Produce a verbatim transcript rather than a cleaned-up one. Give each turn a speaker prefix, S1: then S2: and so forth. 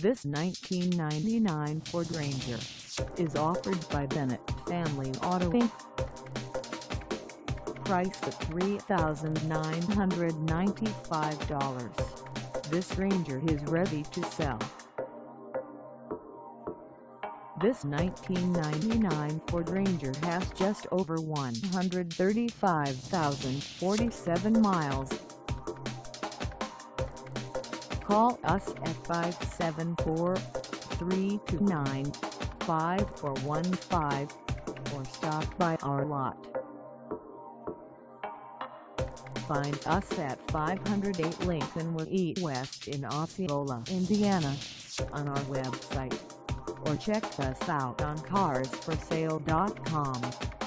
S1: This nineteen ninety-nine Ford Ranger is offered by Bennett Family Auto Incorporated. Priced at three thousand nine hundred ninety-five dollars, this Ranger is ready to sell. This nineteen ninety-nine Ford Ranger has just over one hundred thirty-five thousand forty-seven miles. Call us at five seven four, three two nine, five four one five or stop by our lot. Find us at five oh eight Lincolnway West in Osceola, Indiana, on our website, or check us out on cars for sale dot com.